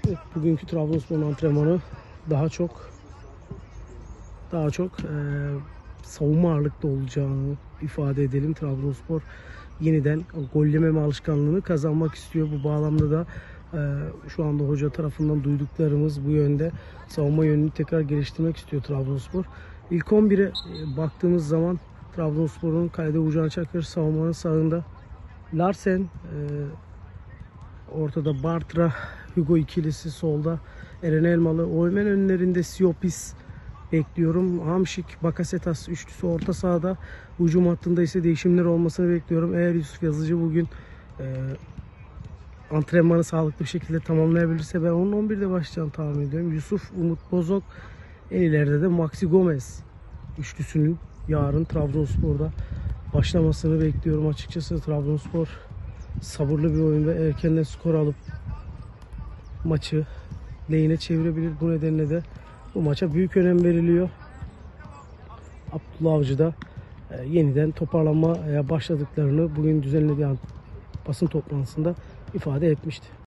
Evet, bugünkü Trabzonspor'un antrenmanı daha çok savunma ağırlıklı olacağını ifade edelim. Trabzonspor yeniden gol yememe alışkanlığını kazanmak istiyor. Bu bağlamda da şu anda hoca tarafından duyduklarımız bu yönde, savunma yönünü tekrar geliştirmek istiyor Trabzonspor. İlk 11'e baktığımız zaman Trabzonspor'un kalede Uğurcan Çakır, savunmanın sağında Larsen, ortada Bartra, Hugo ikilisi solda, Eren Elmalı. Oymen önlerinde Siopis bekliyorum. Hamşik, Bakasetas üçlüsü orta sahada. Hücum hattında ise değişimler olmasını bekliyorum. Eğer Yusuf Yazıcı bugün antrenmanı sağlıklı bir şekilde tamamlayabilirse ben onun 11'de başlayacağını tahmin ediyorum. Yusuf, Umut Bozok, en ileride de Maxi Gomez üçlüsünün yarın Trabzonspor'da başlamasını bekliyorum. Açıkçası Trabzonspor sabırlı bir oyunda erkenden skor alıp maçı lehine çevirebilir. Bu nedenle de bu maça büyük önem veriliyor. Abdullah Avcı da yeniden toparlanmaya başladıklarını bugün düzenlediği basın toplantısında ifade etmişti.